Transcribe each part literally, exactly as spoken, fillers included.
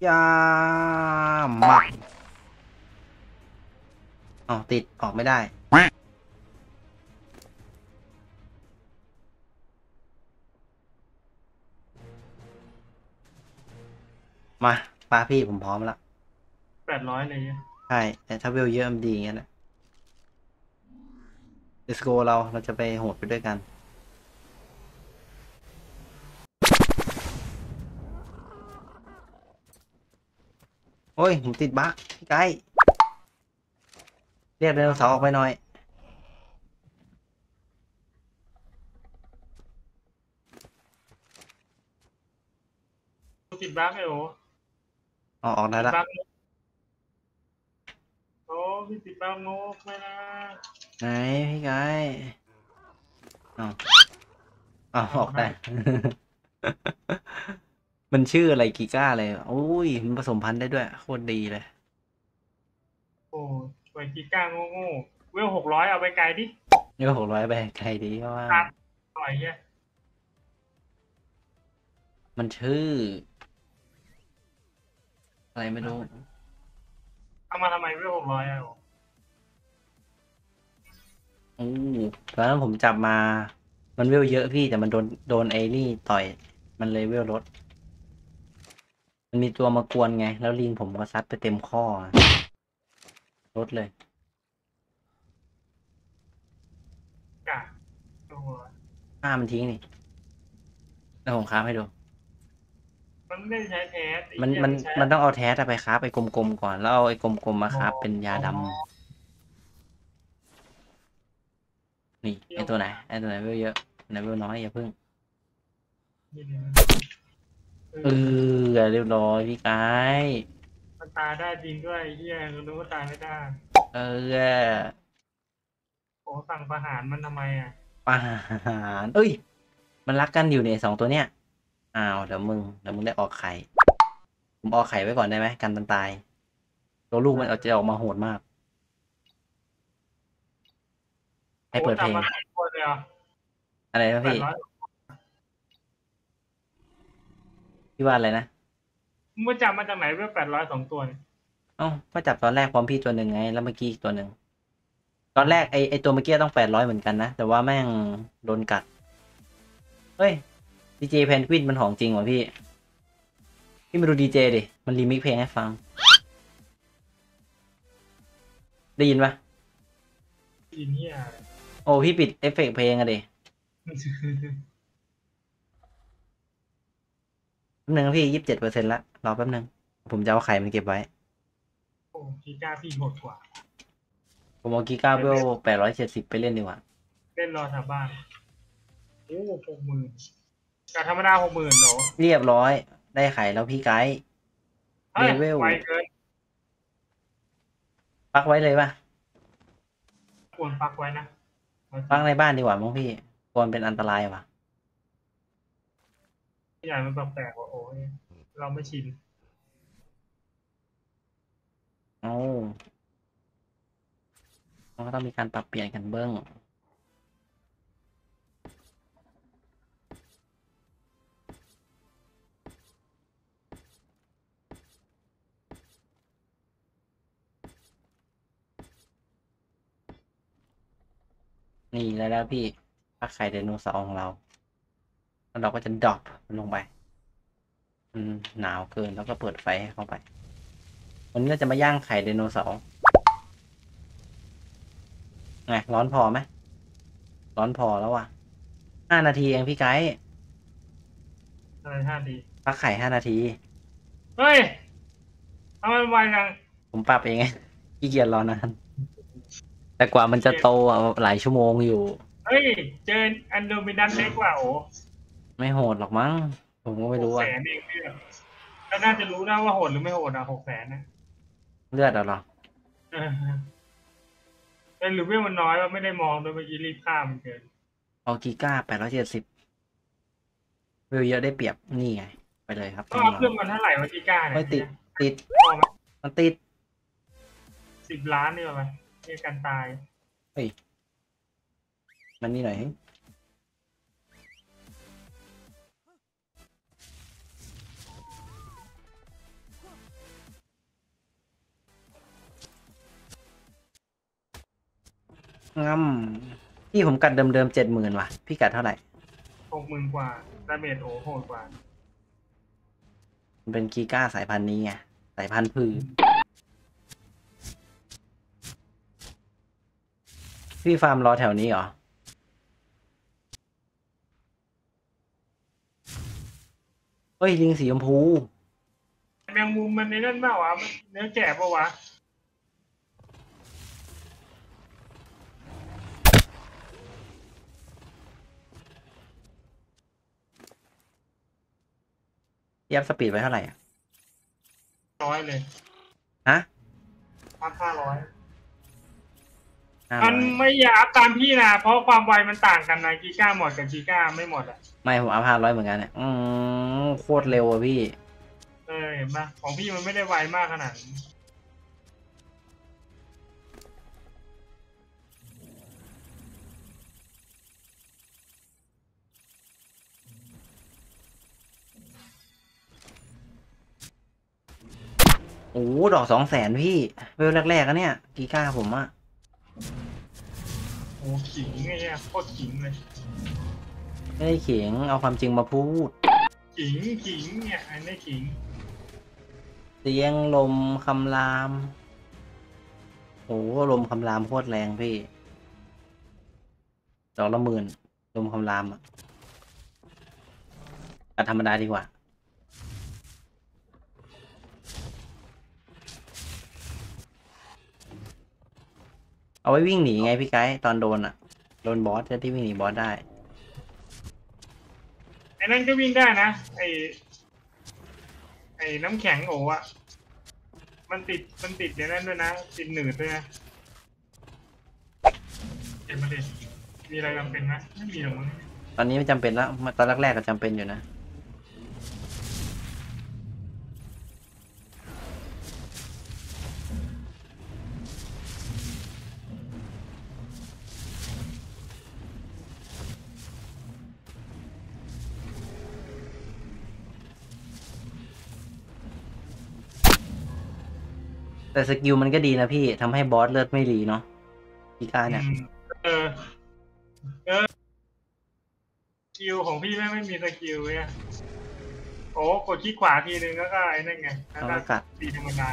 ยาหมักอ๋อติดออกไม่ได้มาปาพี่ผมพร้อมแล้วแปดร้อยเลยเนี่ยใช่แต่ถ้าเวลเยอะมันดีอย่างนั้นแหละ let's go เราเราจะไปโหดไปด้วยกันโอ้ยผมติดบั๊กพี่ไกด์เรียกไดโนเสาร์ออกไปหน่อยติดบั๊กเลยโอ้อ๋อออกได้ละติดบั๊กโอ้พี่ติดบั๊กโง่ไม่นะไหนพี่ไกด์อ๋ออ๋อเอาให้ออกได้ มันชื่ออะไรกีก้าเลยโอ้ยมันผสมพันธุ์ได้ด้วยโคตรดีเลยโอ้ไวกีก้าโง่โง่เวลหกร้อยเอาไปไกลดินี่ก็หกร้อยไปใครดีเพราะว่าตัดหน่อยเนี่ยมันชื่ออะไรไม่รู้เอามาทำไมเวลหกร้อยอ่ะโอ้โอ้ตอนนั้นผมจับมามันเวลเยอะพี่แต่มันโดนโดนไอ้นี่ต่อยมันเลยเวลลดมันมีตัวมากวนไงแล้วลิงผมก็ซัดไปเต็มข้อลดเลยกะโอ้ฆ่ามันทิ้งนี่แล้วผมค้าบให้ดูมันไม่ได้ใช้แท้ไอ้มันเหี้ยมันมันใช้มันต้องเอาแท้ไปค้าบไอ้กลมๆก่อนแล้วเอาไอ้กลมๆมาอ๋อค้าบเป็นยาอ๋อดำนี่เที่ยวไอ้ตัวไหนไอ้ตัวไหนเวลเยอะไหนเวลน้อยอย่าเพิ่งนี่เลยเอเอออเรียบร้อยพี่กายมันตายได้จริงด้วยไอ้เหี้ยรู้ว่าตายไม่ได้เออโอ้สั่งประหารมันทำไมอ่ะอาหารเอ้ยมันรักกันอยู่เนี่ยสองตัวเนี้ยอ้าวเดี๋ยวมึงเดี๋ยวมึงได้ออกไข่ผมออกไข่ไว้ก่อนได้ไหมกันมันตายตัวลูกมันเอาจะออกมาโหดมากให้โอ้เปิดเพลงจับมาหลายคนเลยอ่ะอะไรนะพี่แปดร้อยพี่ว่าอะไรนะมึงจับมาจากไหนเวลแปดร้อยสองตัวเนี่ยเอ้าก็จับตอนแรกพร้อมพี่ตัวหนึ่งไงแล้วเมื่อกี้อีกตัวหนึ่งตอนแรกไอไอตัวเมื่อกี้ต้องแปดร้อยเหมือนกันนะแต่ว่าแม่งโดนกัดเฮ้ยดีเจแพนกวินมันของจริงว่ะพี่พี่มาดูดีเจดิมันรีมิกเพลงให้ฟังได้ยินปะอินเฮียโอ้พี่ปิดเอฟเฟกต์เพลงอะดิแป๊บนึงนะพี่ยี่สิบเจ็ดเปอร์เซ็นต์ละรอแป๊บนึงผมจะเอาไข่มันเก็บไว้โอ้กีก้าพี่โหดกว่าผมเอากีก้าเวลเล่นแปดร้อยเจ็ดสิบไปเล่นดีกว่าเล่นรอแถวบ้านโอ้หกหมื่นจากธรรมดาหกหมื่นเหรอเรียบร้อยได้ไข่แล้วพี่ไกด์เลเฮ้ยเวลไวเกินปักไว้เลยป่ะควรปักไว้นะปักในบ้านดีกว่ามั้งพี่กลัวมันเป็นอันตรายว่ะใหญ่มันแปลกๆว่าโอ้ยเราไม่ชินโอ้มันก็ต้องมีการปรับเปลี่ยนกันเบิ้งนี่แล้วแล้วพี่ปักไข่ไดโนเสาร์ของเราแล้วเราก็จะดรอปมันลงไปมันหนาวเกินแล้วก็เปิดไฟให้เข้าไปวันนี้เราจะมาย่างไข่ไดโนเสาร์ไงร้อนพอไหมร้อนพอแล้วว่ะห้านาทีเองพี่ไกด์อะไรท่าดีปักไข่ห้านาทีเฮ้ยทำไมมันไวจังผมปรับเองไงขี้เกียจรอนานแต่กว่ามันจะโตอ่ะหลายชั่วโมงอยู่เฮ้ยเจออันโดมินันเล็กกว่าโอ้ไม่โหดหรอกมั้งผมก็ไม่หกแสรู้อ่ะนเองเนี่ยก็น่าจะรู้นะว่าโหดหรือไม่โหดอ่ะหกแสนนะเลือดเหรอเออแต่หรือว่ามันน้อยว่าไม่ได้มองโดยเมื่อกี้รีบข้ามมันเกินเอากีก้าแปดร้อยเจ็ดสิบวิวเยอะได้เปรียบนี่ไงไปเลยครับก็น้องเอาเครื่องมันเท่าไหร่วะกีก้าเนี่ยๆไม่ติดติดพอไหมมันติดสิบล้านนี่หรอไหมนี่การตายเฮ้ยมันนี่หน่อยงั้มพี่ผมกัดเดิมๆเจ็ดหมื่นว่ะพี่กัดเท่าไหร่หกหมื่นกว่าดาเมจโอโหดกว่ามันเป็นกีก้าสายพันธุ์นี้ไงสายพันธุ์พืชพี่ฟาร์มรอแถวนี้เหรอเฮ้ยลิงสีชมพูแมงมุมมันในนั่นเปล่าวะมันเนื้อแก่ปะวะเทียบสปีดไว้เท่าไหร่อ่ะร้อยเลยฮะพักห้าร้อยห้ามัร้นอยไม่อยากอัพตามพี่นะเพราะความไวมันต่างกันนะกีก้าหมดกับกีก้าไม่หมดอ่ะไม่ผมเอาห้าร้อยเหมือนกันเนี่ยอืมโคตรเร็วอ่ะพี่เออเห็นปะของพี่มันไม่ได้ไวมากขนาดนั้นโอ้ดอกสองแสนพี่เวลแรกๆอะเนี่ยกีก้าผมอะโอ้ขิงไงเนี่ยโคตรขิงเลยไม่ได้เขียงเอาความจริงมาพูดขิงขิงเนี่ยอันนี้ขิงเสียงลมคำรามโอ้ลมคำรามโคตรแรงพี่ดอกละหมื่นลมคำรามอะกัดธรรมดาดีกว่าเอาไว้วิ่งหนีไงพี่ไกด์ตอนโดนอะโดนบอสจะที่วิ่งหนีบอสได้ไอ้นั่นก็วิ่งได้นะไอ้ไอ้น้ำแข็งโอ้อะมันติดมันติดอย่างนั้นด้วยนะติดหนืดด้วยนะเห็นมาดิมีอะไรจำเป็นไหมไม่มีหรอกมั้งตอนนี้ไม่จำเป็นแล้วตอนแรกๆก็จำเป็นอยู่นะแต่สกิลมันก็ดีนะพี่ทำให้บอสเลือดไม่รีเนาะพี่ก้าเนี่ยอืมเออเออสกิลของพี่ไม่งไม่มีสกิลเนี่ยโอ้กดคลิกขวาทีนึงแล้วก็ไอ้นั่นไงแล้วแล้วก็กัดตีธรรมดา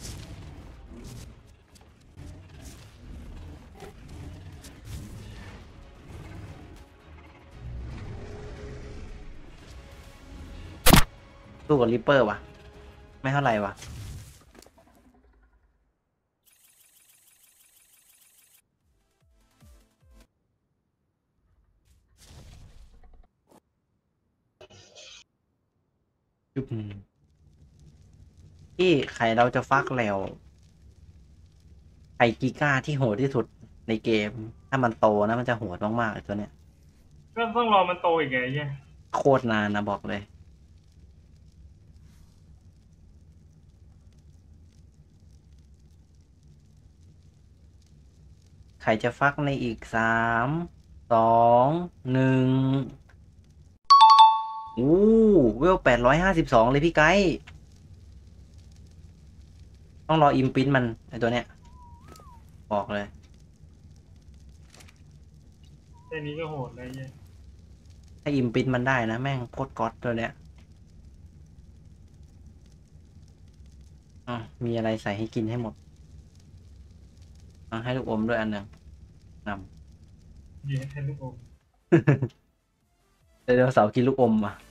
สู้กับริปเปอร์ว่ะ ไม่เท่าไหร่ว่ะยุบที่ไข่เราจะฟักแล้วไข่กีก้าที่โหดที่สุดในเกม ถ้ามันโตนะมันจะโหดมากๆไอ้ตัวเนี้ยก็ต้องรอมันโตอีกไงเนี่ยโคตรนานนะบอกเลย ไข่จะฟักในอีกสามสองหนึ่งอู้เวลแปดร้อยห้าสิบสองเลยพี่ไกด์ต้องรออิมพินมันไอตัวเนี้ย บอกเลยแค่นี้ก็โหดเลยเนี่ยถ้าอิมพินมันได้นะ แม่งโคตรก๊อตตัวเนี้ยอ่ะมีอะไรใส่ให้กินให้หมดอ่ะให้ลูกอมด้วยอันหนึ่งนำเดี๋ยวให้ลูกอมไดโนเสาร์กินลูกอมอ่ะ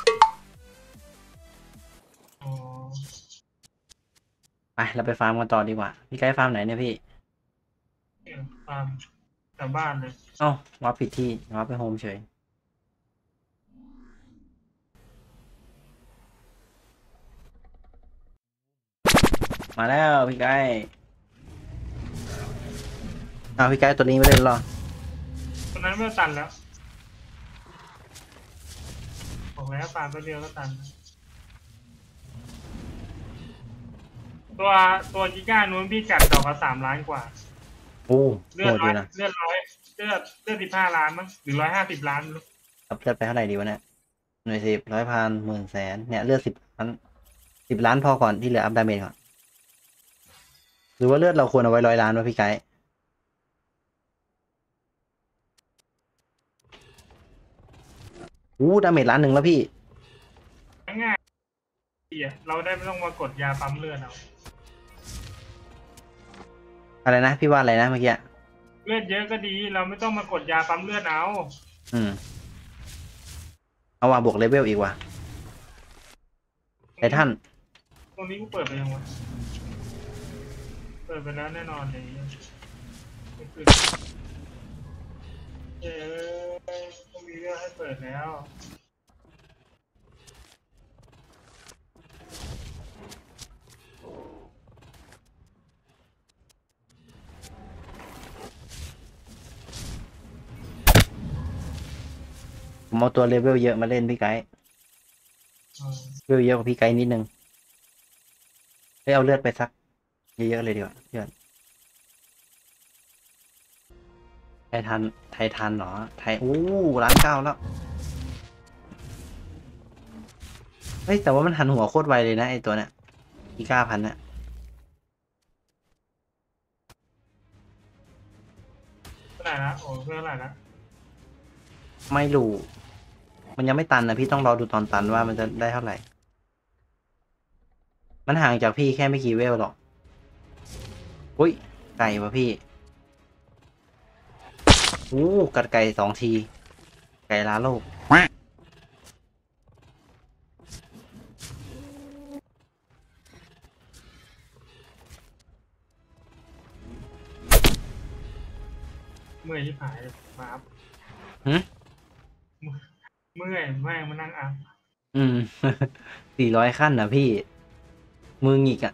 อ๋อไปเราไปฟาร์มกันต่อดีกว่า พี่ไกด์ฟาร์มไหนเนี่ยพี่เนี่ยตามแถวบ้านเลยเอ้าวับผิดที่วับไปโฮมเฉย มาแล้วพี่ไกด์อ้าวพี่ไกด์ตัวนี้ไม่เล่นหรอตอนนั้นไม่ตันแล้วบอกแล้วตามตัวเดียวก็ตัน ตัวตัวกิก้านู้นพี่กัดดอกละสามล้านกว่าโอ้เลืโหอดดอร้อยยู่นะเลือดร้อยเลือดเลือดสิบห้าล้านมั้งหรือร้อยห้าสิบล้านไม่รู้รับเลือดไปเท่าไหร่ดีวะเนี่ยหน่วยสิบร้อยพันหมื่นแสนเนี่ยเลือดสิบล้านสิบล้านพอก่อนที่เหลืออัพดาเมจก่อนหรือว่าเลือดเราควรเอาไว้ร้อยล้านวะพี่ไกด์อู้ดาเมจล้านหนึ่งแล้วพี่ง่ายๆดีอะเราได้ไม่ต้องมากดยาปั๊มเลือดเอาอะไรนะพี่ว่าอะไรนะเมื่อกี้เลือดเยอะก็ดี เราไม่ต้องมากดยาปั๊มเลือดเอาอืมเอาว่าบวกเลเวลอีกว่ะไททันตรงนี้กูเปิดไปยังวะเปิดไปแล้วแน่นอนเลยไม่ขึ้นเออต้องมีเรื่องให้เปิดแล้วผมเอาตัวเลเวลเยอะมาเล่นพี่ไกด์อืมเลเวลเยอะกว่าพี่ไกด์นิดนึงไปเอาเลือดไปสักเยอะๆเลยดีกว่าเพื่อนไททันไททันเหรอไทอู้ล้านเก้าแล้วเฮ้ยแต่ว่ามันหันหัวโคตรไวเลยนะไอตัวเนี้ยอีก้าพันเนี่ยเท่าไหร่ละโอ้เท่าไหร่ละไม่รู้มันยังไม่ตันนะพี่ต้องรอดูตอนตันว่ามันจะได้เท่าไหร่ มันห่างจากพี่แค่ไม่กี่เวลหรอกอุ้ยไก่ป่ะพี่อู้กัดไก่สองที ไก่ลาโลกเมื่อยที่ผายมาอัพหึเมื่อยแม่งมานั่งอัพอืม สี่ร้อยขั้นนะพี่ มือหงิกอะ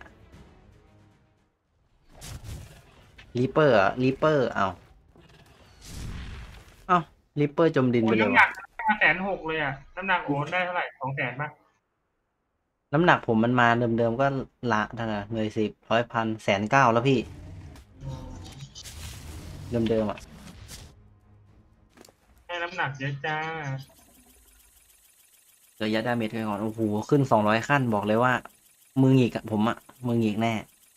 รีเปอร์อะรีเปอร์เอาเอารีเปอร์จมดินโอ้ไปยเลยน้ำหนัวะกห้าแสนหกเลยอ่ะ น้ำหนักโอ้ได้เท่าไหร่สองแสนป่ะน้ำหนักผมมันมาเดิมๆก็ละเท่าไหร่เงยสิบร้อยพันแสนเก้าแล้วพี่ เดิมๆอะให้น้ำหนักเยอะจ้าเดี๋ยวยัดดาเมจไปก่อนโอ้โหขึ้นสองร้อยขั้นบอกเลยว่า มือหงิกอะผมอะมือหงิกแน่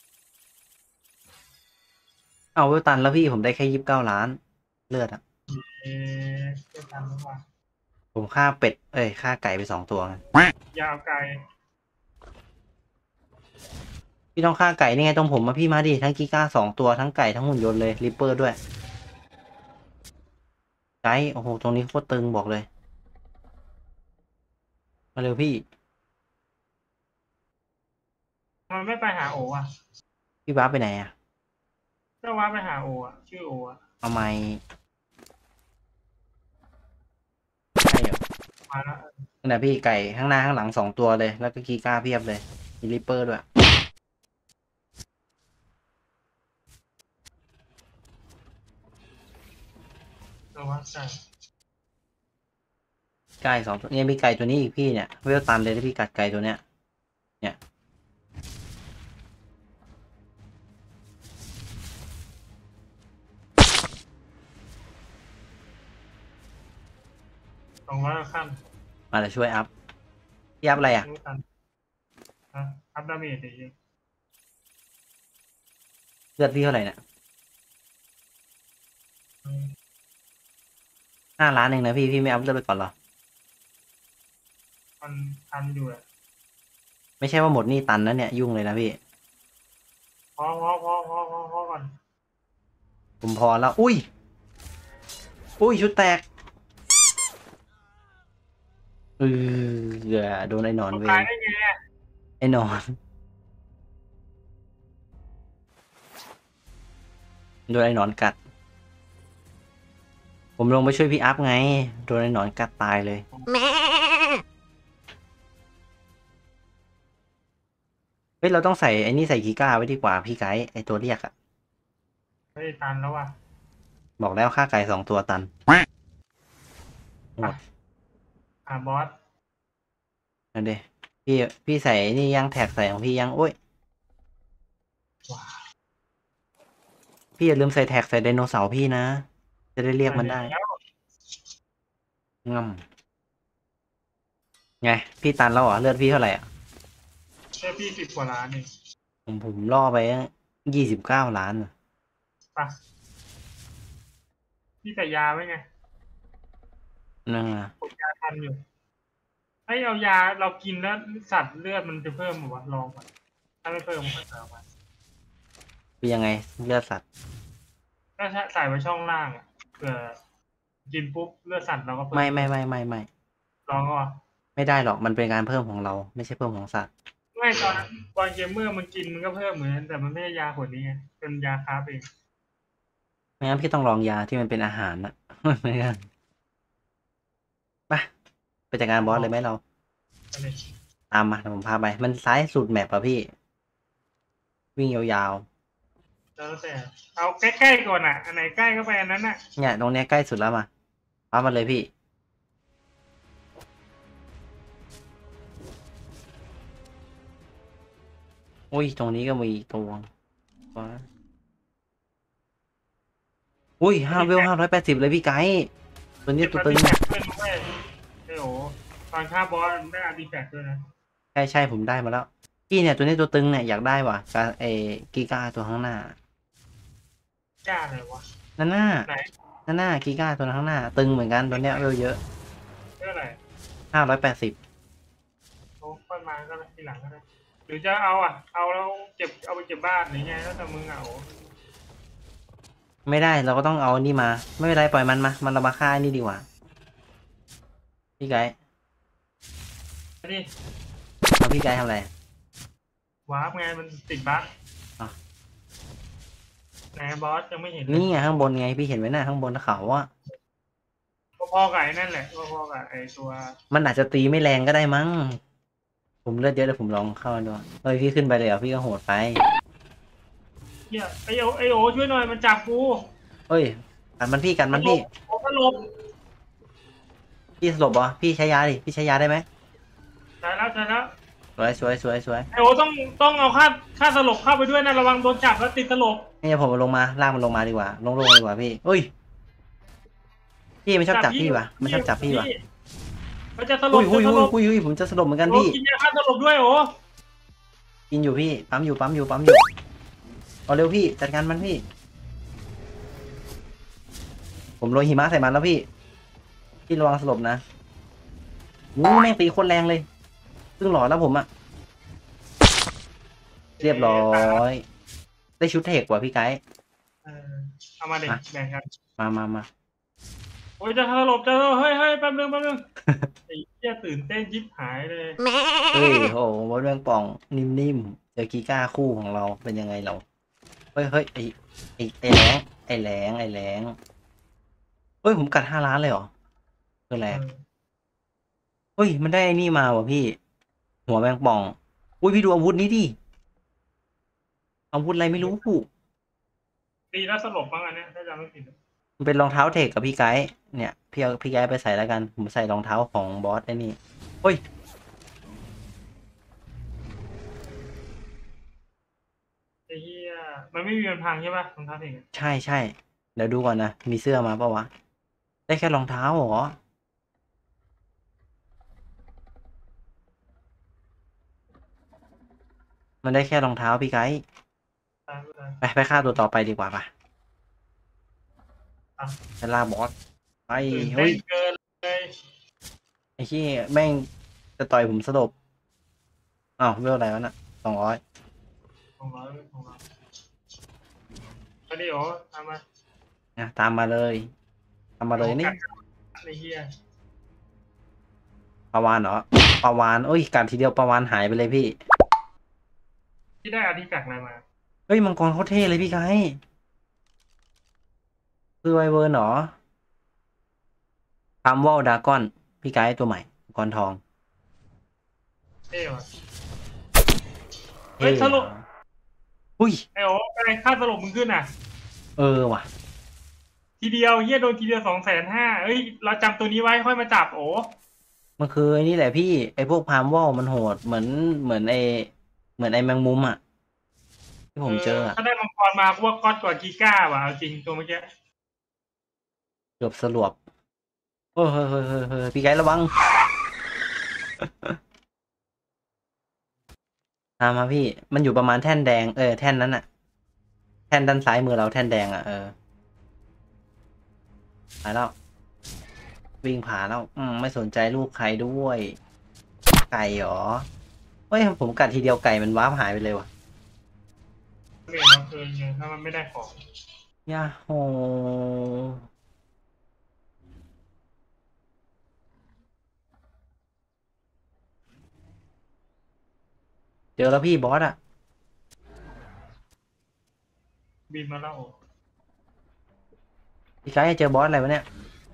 เอาเวลตันแล้วพี่ผมได้แค่ยี่สิบเก้าล้าน เลือดอะเอ๊ะจะทำหรือเปล่าผมฆ่าเป็ด เอ้ยฆ่าไก่ไปสองตัวไงยาวไกลพี่ต้องฆ่าไก่นี่ไงตรงผมมาพี่มาดิทั้งกีก้าสองตัวทั้งไก่ทั้งหุ่นยนต์เลยริปเปอร์ด้วย ไก่โอ้โหตรงนี้โคตรตึงบอกเลย มาเร็วพี่มันไม่ไปหาโออ่ะพี่บ้าสไปไหนอะก็ว่าไปหาโออ่ะ ชื่อโออ่ะเอาไม้ใช่เหรอมาแล้วนั่นนะพี่ไก่ข้างหน้าข้างหลังสองตัวเลย แล้วก็กีก้าเพียบเลยมีริปเปอร์ด้วยเราว่าใช่ไก่สองตัวเนี่ยมีไก่ตัวนี้อีกพี่เนี่ยเวลตันเลยถ้าพี่กัดไก่ตัวเนี้ย เนี่ยสองร้อยขั้นมาจะช่วยอัพพี่อัพอะไรอ่ะรู้กันนะอัพดาเมจเองเลือดพี่เท่าไหร่เนี่ยห้าล้านเองนะพี่พี่ไม่อัพเลือดไปก่อนเหรอมันทันอยู่อ่ะไม่ใช่ว่าหมดหนี่ตันนะเนี่ยยุ่งเลยนะพี่พอพอพอพอพอพอก่อนผมพอแล้ว อุ้ย อุ้ยชุดแตกเออโดนไอ้หนอนเวตายรได้ไงอ่ะไอ้หนอนโดนไอ้หนอนกัด ผมลงไปช่วยพี่อัพไงโดนไอ้หนอนกัดตายเลยเฮ้ยเราต้องใส่ไอ้นี่ใส่กีก้าไว้ดีกว่าพี่ไกด์ไอ้ตัวเรียกอะไม่ได้ตันแล้วอ่ะบอกแล้วฆ่าไก่สองตัวตันหมดอ่าบอสนั่นเดพี่พี่ใส่นี่ยังแท็กใส่ของพี่ยังโอ้ยว้าพี่อย่าลืมใส่แท็กใส่ไดโนเสาร์พี่นะ จะได้เรียกมันได้แล้วง่ำไงพี่ตันแล้วเหรอเลือดพี่เท่าไหร่อ่ะเชื่อพี่สิบกว่าล้านเองผมผมล่อไปยี่สิบเก้าล้านป่ะพี่ใส่ยาไว้ไงนั่นไงกดยาทันอยู่ไอ้เอายาเรากินแล้วสัตว์เลือดมันจะเพิ่มหรือวะลองก่อนถ้าไม่เพิ่มมันจะเอามาเป็นยังไงเลือดสัตว์ก็ใส่ไว้ช่องล่างอะเผื่อกินปุ๊บเลือดสัตว์เราก็เพิ่มไม่ไม่ไม่ไม่ไม่ลองก็ว่าไม่ได้หรอกมันเป็นการเพิ่มของเราไม่ใช่เพิ่มของสัตว์ไม่ตอนนั้นบอลเกมเมอร์มันกินมันก็เพิ่มเหมือนกันแต่มันไม่ใช่ยาขวดนี้ไงเป็นยาคาร์บเองไม่งั้นพี่ต้องลองยาที่มันเป็นอาหารนะ ไม่งั้นไปไปจัดการบอสเลยไหมเราอันนี้ตามมาเดี๋ยวผมพาไป มันซ้ายสุดแมปอะพี่ วิ่งยาวแล้วแต่เอาใกล้ๆก่อนอ่ะอันไหนใกล้ก็ไปอันนั้นน่ะๆเนี่ยตรงเนี้ยใกล้สุดแล้วมาพามาเลยพี่อุ้ยตรงนี้ก็มีตัวว้าอุ้ยห้าเวลห้าร้อยแปดสิบเลยพี่ไกด์ตัวนี้ตัวตึงเก็บอาร์ติแฟกต์ด้วยนะเว้ยไอ้โหตอนฆ่าบอสได้อาร์ติแฟกต์ด้วยนะใช่ใช่ผมได้มาแล้วพี่เนี่ยตัวนี้ตัวตึงเนี่ยอยากได้ว่ะการเอกีกาตัวข้างหน้ากล้าเลยวะนั่นหน้าไหนนั่นหน้ากีกาตัวข้างหน้า ตึงเหมือนกันตัวเนี้ยเวลเยอะเท่าไหร่ห้าร้อยแปดสิบโอ้ค่อยมาก็ได้ทีหลังก็ได้หรือจะเอาอ่ะเอาแล้วเก็บเอาไปเก็บบ้านหรือไงแล้วแต่มึงอ่ะโอ้ไม่ได้เราก็ต้องเอานี่มา ไม่เป็นไรปล่อยมันมา มันเรามาฆ่านี่ดีกว่าพี่ไกด์นี่เอาพี่ไกด์ทำอะไรวาร์ปไงมันติดบั๊กอ่ะไหนบอสยังไม่เห็นนี่ไงข้างบนไงพี่เห็นไหมหน้าข้างบนเขาอะพอๆกับไอ้นั่นแหละพอๆกับไอ้ตัวมันอาจจะตีไม่แรงก็ได้มั้งผมเลือดเยอะเลยผมลองเข้าดูเฮ้ยพี่ขึ้นไปเลยเหรอพี่ก็โหดไปเฮียไอโอไอโอช่วยหน่อยมันจับกูเฮ้ยกันมันพี่กันมันพี่โอ้ก็หลบพี่สลบเหรอพี่ใช้ยาดิพี่ใช้ยาได้ไหมใช่แล้วใช่แล้วสวยสวยสวยสวยไอโอต้องต้องเอาค่าค่าสลบเข้าไปด้วยนะระวังโดนจับแล้วติดสลบนี่ผมเอาลงมาลากมันลงมาดีกว่าลงลงดีกว่าพี่เฮ้ยพี่มันชอบจับพี่วะมันชอบจับพี่วะมันจะสลบอุ้ยอุ้ยจะสอุ้ลยบอุ้ยอุ้ยผมจะสลบเหมือนกันโอ้พี่กินยาค่าสลบด้วยโอ้กินอยู่พี่ปั๊มอยู่ปั๊มอยู่ปั๊มอยู่เอาเร็วพี่จัดการมันพี่ ผมโรยหิมะใส่มันแล้วพี่พี่ระวังสลบนะวู้แม่งตีโคนแรงเลยซึ่งหลอดแล้วผมอะเรียบร้อยได้ชุดเทคว่ะพี่ไกด์เออเอามาเด็กแบ่งกันมามามาโอ้ยจะสลบจะสลบเฮ้ยเฮ้ยแป๊บนึงแป๊บนึงไอ้เหี้ยตื่นเต้นยิบหายเลยเฮ้ยโอ้โหมดแมงป่องนิ่มๆเจอกีก้าคู่ของเราเป็นยังไงเราเฮ้ยเฮ้ยไอไอไอแรงไอแรงไอแรงเฮ้ยผมกัดห้าล้านเลยเหรอคืออะไรเออเฮ้ยมันได้ไอ้นี่มาว่ะพี่ หัวแมงป่องอุ้ยพี่ดูอาวุธนี้ดิอาวุธอะไรไม่รู้ตีแล้วสลบบ้างอันเนี้ยถ้าจำไม่ผิดมันเป็นรองเท้าเทคกับพี่ไกด์เนี่ยพี่เอาพี่ไกด์ไปใส่แล้วกันผมใส่รองเท้าของบอสไอ้นี่เฮ้ยไอ้เหี้ยมันไม่มีมันพังใช่ป่ะรองเท้าเด็กอะใช่ใช่เดี๋ยวดูก่อนนะมีเสื้อมาปะวะได้แค่รองเท้าเหรอมันได้แค่รองเท้าพี่ไกด์ตายไปเลยไปไปฆ่าตัวต่อไปดีกว่าปะอ่ะไปล่าบอสไปตื่นเต้เฮ้ยนเกินเลยไอ้ที่แม่งจะต่อยผมสลบอ้าวเวลอะไรวะน่ะสองร้อยของเราของเราอันนี้โอ้ทำมานะตามมาเลยตามมาเลยนี่ไอ้เหี้ยปลาวานเหรอปลาวานเอ้ยกัดทีเดียวปลาวานหายไปเลยพี่ที่ได้อาร์ติแฟกต์อะไรมาเฮ้ยมังกรเขาเท่เลยพี่ไกด์คือไวเวิร์นเหรอพามวอลดากอนพี่ไกด์ตัวใหม่มังกรทองเท่ว่ะ เฮ้ยท่สรุปเหรออุ้ยไอ้โอ้อะไรค่าสลบมึงขึ้นอ่ะเออว่ะทีเดียวเฮียโดนทีเดียวสองแสนห้าเอ้ยเราจำตัวนี้ไว้ค่อยมาจับโอ้มันคือไอ้นี่แหละพี่ไอ้พวกพามวอลมันโหดเหมือนเหมือนไอ้เหมือนไอ้แมงมุมอ่ะที่ผมเจออะถ้าได้มังกรมาพวกก๊อตกว่ากีก้าว่ะเอาจริงตัวเมื่อกี้เกือบสลบเฮ้ยเฮ้ยเฮ้ยเฮ้ยเฮ้ยพี่ไกด์ระวัง ตามมาพี่ มันอยู่ประมาณแท่นแดง เออ แท่นนั้นอะแท่นด้านซ้ายมือเราแท่นแดงอะเออตายแล้ววิ่งผ่านแล้วอืมไม่สนใจลูกใครด้วยไก่เหรอเฮ้ยผมกัดทีเดียวไก่มันว้าร์ปหายไปเลยว่ะเมจเราเกินไงถ้ามันไม่ได้ของยาโฮเจอแล้วพี่บอสอะบินมาแล้วโอ้พี่ไก่เจอบอสอะไรวะเนี่ย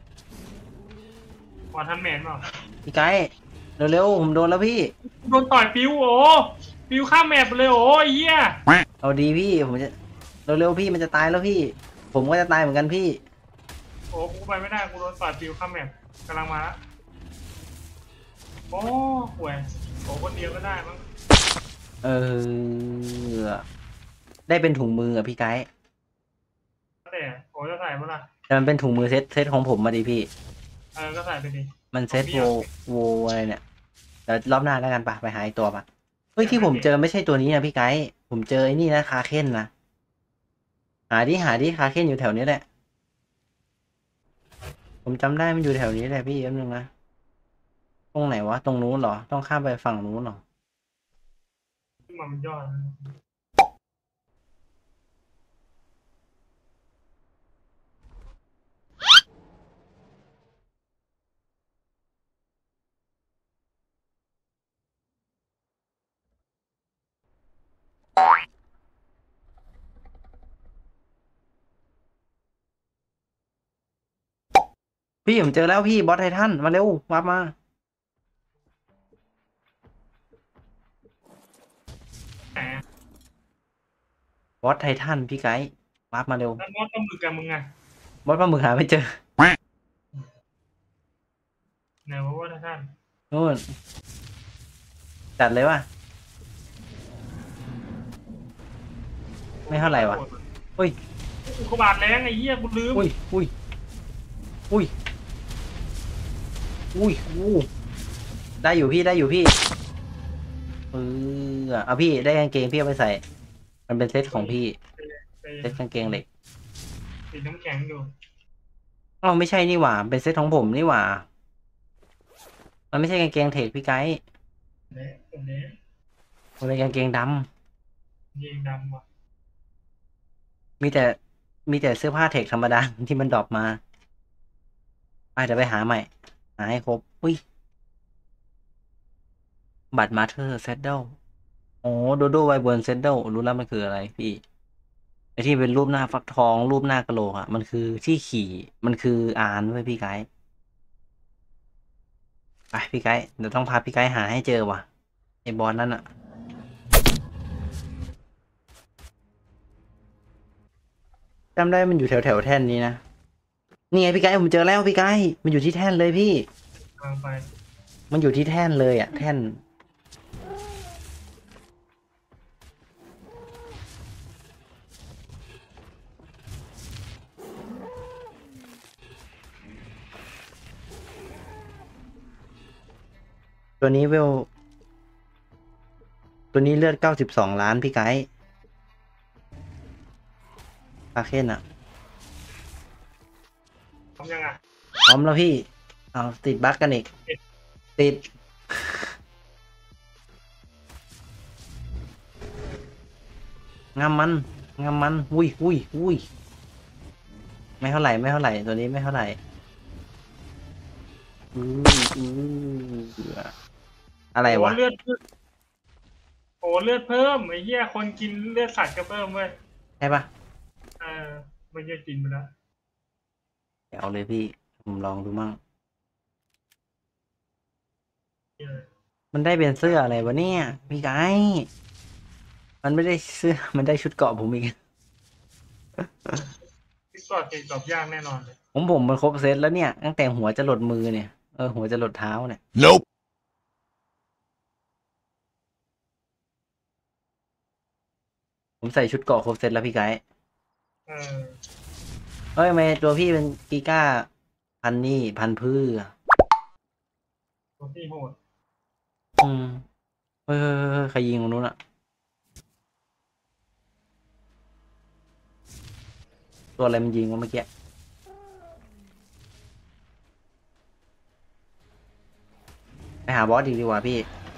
วอทันแมนเปล่าพี่ไกด์เร็วๆผมโดนแล้วพี่โดนต่อยปิวโอ้ปิวข้ามแมปไปเลยโอ้ยเหี้ยเอาดีพี่ผมจะเร็วๆพี่มันจะตายแล้วพี่ผมก็จะตายเหมือนกันพี่โอ้กูไปไม่ได้กูโดนต่อยปิวข้ามแมปกำลังมาละโอ้ห่วยโอ้คนเดียวก็ได้มั้งเออได้เป็นถุงมืออะพี่ไกด์แต่โอ้จะใส่เมื่อไหร่แต่มันเป็นถุงมือเซตเซตของผมมาดิพี่เออก็ใส่ไปดิมันเซตโวของพี่อะโวอะไรเนี่ยเดี๋ยวรอบหน้าแล้วกันปะไปหาอีกตัวปะเฮ้ยอยากที่ผมให้เห็นเจอไม่ใช่ตัวนี้นะพี่ไกด์ผมเจอไอ้นี่นะคาเค้นนะหาดิหาดิคาเค้นอยู่แถวนี้แหละผมจำได้มันอยู่แถวนี้แหละพี่แป๊บนึงนะตรงไหนวะตรงนู้นเหรอต้องข้ามไปฝั่งนู้นเหรอขึ้นมามันยอดพี่ผมเจอแล้วพี่บอสไททันมาเร็ววาร์ปมาแหมบอสไททันพี่ไกด์วาร์ปมาเร็วแล้วมอสต้องมือกับมึงไงบอสปลาหมึกหาไม่เจอไหนวะว่าท่านนู่นจัดเลยว่ะไม่เท่าไหร่วะอุ้ยอุกกาบาตแรงไอ้เหี้ยกูลืมอุ้ยอุ้ยอุ้ยอุ้ยอู้ได้อยู่พี่ได้อยู่พี่เออเอาพี่ได้กางเกงพี่เอาไปใส่มันเป็นเซตของพี่ไปเซตกางเกงเหล็กติดน้ำแข็งอยู่เอ้าไม่ใช่นี่หว่าเป็นเซตของผมนี่หว่ามันไม่ใช่กางเกงเทคพี่ไกด์เนี่ยตรงนี้มันเป็นกางเกงดยิงดำว่ะำมีแต่มีแต่เสื้อผ้าเทคธรรมดาที่มันดรอปมาไปเดี๋ยวไปหาใหม่หาให้ครบอุ้ย บัตรมาเธอร์เซดเดิลโอ้โดโดไวเบิร์นเซดเดิลรู้แล้วมันคืออะไรพี่ไอที่เป็นรูปหน้าฟักทองรูปหน้ากะโหลกอ่ะมันคือที่ขี่มันคืออานไว้ยพี่ไกด์ไปพี่ไกด์เดี๋ยวต้องพาพี่ไกด์หาให้เจอว่ะไอบอลนั่นอ่ะจำได้มันอยู่แถวแถวแท่นนี้นะนี่ไงพี่ไกด์ผมเจอแล้วพี่ไกด์มันอยู่ที่แท่นเลยพี่กำลังไปมันอยู่ที่แท่นเลยอ่ะแท่นตัวนี้เวลตัวนี้เลือดเก้าสิบสองล้านพี่ไกด์คาเคนอ่ะพร้อมยังอ่ะพร้อมแล้วพี่เอาติดบั๊กกันอีกติดงามมันงามมันอุ้ยอุ้ยอุ้ยไม่เท่าไหร่ไม่เท่าไหร่ตัวนี้ไม่เท่าไหร่อืออืออะไรโอ้วะเลือดโอ้เลือดเพิ่มไอ้เหี้ยคนกินเลือดสัตว์ก็เพิ่มเว้ยใช่ปะเออไม่ใช่กินไปแล้วเอาเลยพี่ผมลองดูมั่งมันได้เป็นเสื้ออะไรวะเนี่ยพี่ไก่มันไม่ได้เสื้อมันได้ชุดเกราะผมอีกพิซซ่าเก่งตอบยากแน่นอนเลยผมผมมันครบเซตแล้วเนี่ยตั้งแต่หัวจะหลดมือเนี่ยเออหัวจะหลดเท้าเนี่ย Nope. ผมใส่ชุดเกราะครบเซตแล้วพี่ไก่เออเฮ้ยทำไมตัวพี่เป็นกีก้าพันนี่พันพืชตัวที่โหดอืมเฮ้ยเฮ้ยเฮ้ยเฮ้ยใครยิงตรงนู้นอะตัวอะไรมันยิงวะเมื่อกี้หาบอสดีดีกว่าพี่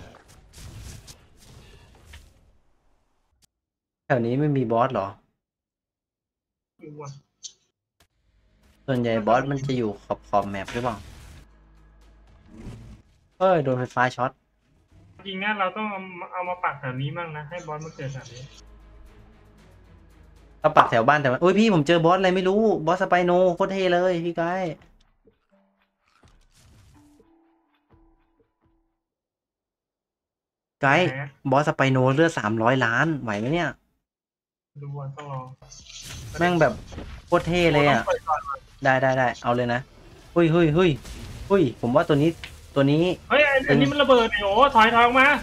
แถวนี้ไม่มีบอสเหรอดูว่าส่วนใหญ่บอสมันจะอยู่ขอบขอบแมปหรือเปล่าเอ้ยโดนไฟฟ้าช็อตจริงนะเราต้องเอาเอามาปักแถวนี้มั่งนะให้บอสมาเกิดแถวนี้ถ้าปักแถวบ้านแต่ว่าโอ้ยพี่ผมเจอบอสอะไรไม่รู้บอสสไปโนโคตรเท่เลยพี่ไกด์ไกด์บอสสไปโนเลือดสามร้อยล้านไหวไหมเนี่ยดูว่าต้องลองแม่งแบบโคตรเท่เลยอ่ะโต้องปิดก่อนได้ได้ได้เอาเลยนะเฮ้ยเฮ้ยเฮ้ยเฮ้ยผมว่าตัวนี้ตัวนี้เฮ้ยอันนี้มันระเบิดไอ้โอ้ถอยถอยออกมา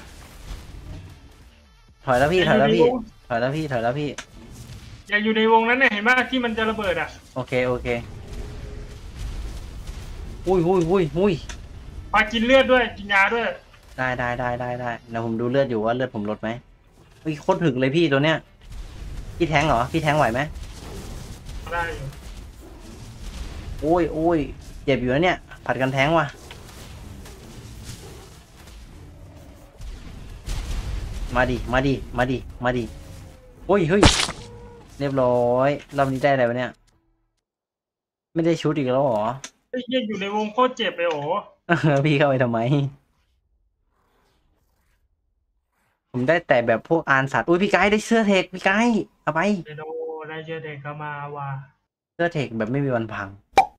ถอยแล้วพี่ถอยแล้วพี่ถอยแล้วพี่ถอยแล้วพี่อย่าอยู่ในวงนั้นเนี่ยเห็นไหมที่มันจะระเบิดอ่ะโอเคโอเคอุ้ยอุ้ยอุ้ยอุ้ยปากินเลือดด้วยกินยาด้วยได้ได้ได้ได้ได้เดี๋ยวผมดูเลือดอยู่ว่าเลือดผมลดไหมเฮ้ยโคตรถึกเลยพี่ตัวเนี้ยพี่แทงเหรอพี่แทงไหวไหมได้อยู่โอ้ยโอ้ยเจ็บอยู่นะเนี่ยผัดกันแทงว่ะมาดิมาดิมาดิมาดิโอ้ยเฮ้ยเรียบร้อยรอบนี้ได้อะไรวะเนี่ยไม่ได้ชุดอีกแล้วเหรอไอ้เหี้ยอยู่ในวงโคตรเจ็บไปโอ้พี่เข้าไปทำไม ผมได้แต่แบบพวกอานสัตว์อุ้ยพี่ไกด์ได้เสื้อเทคพี่ไกด์เอาไปเดโดได้เจอเด็กเข้ามาว่ะเสื้อเทคแบบไม่มีวันพัง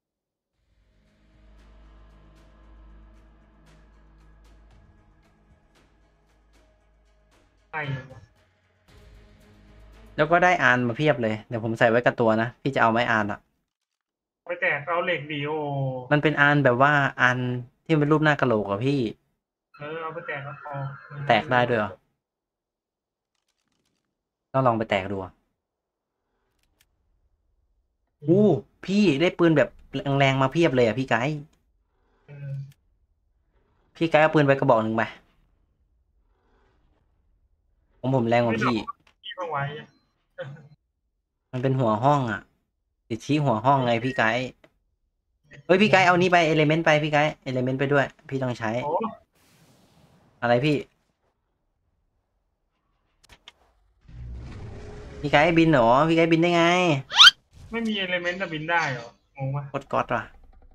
ไอ้แล้วก็ได้อานมาเพียบเลยเดี๋ยวผมใส่ไว้กับตัวนะพี่จะเอาไหมอานอ่ะไปแตกเอาเหล็กดีโอมันเป็นอานแบบว่าอานที่เป็นรูปหน้ากะโหลกอะพี่เออเอาไปแตกก็พอแตกได้ด้วยเหรอต้องลองไปแตกดูอะอู้พี่ได้ปืนแบบแรงๆมาเพียบเลยอ่ะพี่ไกด์เออพี่ไกด์เอาปืนไปกระบอกหนึ่งไปผมผมแรงกว่าพี่ที่เอาไว้มันเป็นหัวห้องอ่ะ ติดชี้หัวห้องไงพี่ไกด์เฮ้ยพี่ไกด์เอานี้ไปเอลิเมนต์ไปพี่ไกด์เอลิเมนต์ไปด้วย พี่ต้องใช้โอ้อะไรพี่ พี่ไกด์บินเหรอพี่ไกด์บินได้ไงไม่มีเอลิเมนต์จะบินได้เหรองงปะกดก๊อตว่ะ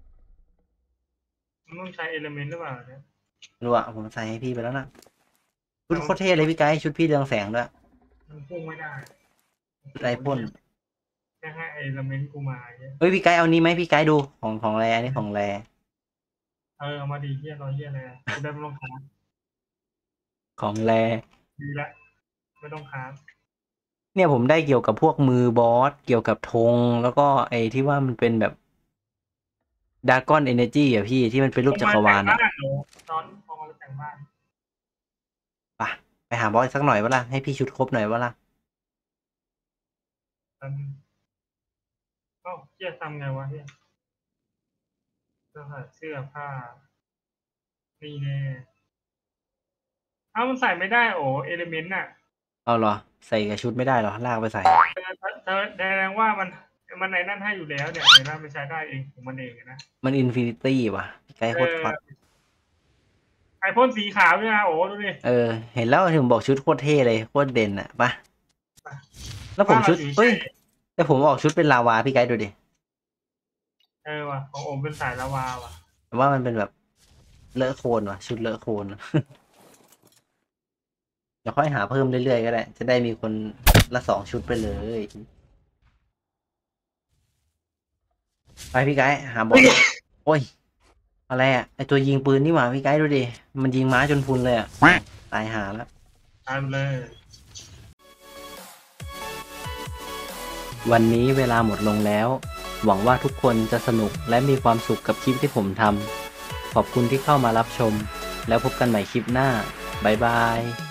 มันต้องใช้เอลิเมนต์หรือเปล่าเนี่ยรู้อ่ะผมใส่ให้พี่ไปแล้วนะชุดโคตรเท่เลยพี่ไกด์ชุดพี่เรืองแสงด้วยมันพุ่งไม่ได้ไรพ่นแค่ให้เอลิเมนต์กูมาเนี่ยเฮ้ยพี่ไกด์เอานี้ไหมพี่ไกด์ดูของของแรนี่ของแรเออเอามาดีเฮียรอเฮียอะไรกูได้ไม่ต้องค้างของแรดีละไม่ต้องค้างเนี่ยผมได้เกี่ยวกับพวกมือบอสเกี่ยวกับธงแล้วก็ไอ้ที่ว่ามันเป็นแบบดากอนเอเนจีอ่ะพี่ที่มันเป็นรูปจักรวาลอ่ะอ่ะตอนพอมาแต่งบ้านไปไปหาบอสสักหน่อยวะล่ะให้พี่ชุดครบหน่อยวะล่ะตอนเอ้าเฮียทำไงวะเฮียเสื้อผ้าเสื้อผ้านี่แน่เอ้ามันใส่ไม่ได้โอ้เอลิเมนต์น่ะเอาเหรอใส่กับชุดไม่ได้เหรอลากไปใส่แสดงว่ามันมันในนั่นให้อยู่แล้วเนี่ยในนั่นไม่ใช้ได้เองของมันเองนะมันอินฟินิตี้ว่ะพี่ไกด์โคตรฮอตไอพ่นสีขาวด้วยนะโอ้ดูดิเออเห็นแล้วถึงบอกชุดโคตรเท่เลยโคตรเด่นอ่ะปะแล้วผมชุดเฮ้ยแต่ผมออกชุดเป็นลาวาพี่ไกด์ดูดิเออว่ะของโอมเป็นสายลาวาว่ะแต่ว่ามันเป็นแบบเลอะโคลนว่ะชุดเลอะโคลน เดี๋ยวค่อยหาเพิ่มเรื่อยๆก็ได้ จะได้มีคนละสองชุดไปเลย ไปพี่ไกด์หาบอล โอ้ย อะไรอ่ะไอตัวยิงปืนนี่หว่าพี่ไกด์ดูดิ มันยิงม้าจนพุนเลยอ่ะ ตายหาแล้วตามเลยวันนี้เวลาหมดลงแล้ว หวังว่าทุกคนจะสนุกและมีความสุขกับคลิปที่ผมทำ ขอบคุณที่เข้ามารับชม แล้วพบกันใหม่คลิปหน้า บ๊ายบาย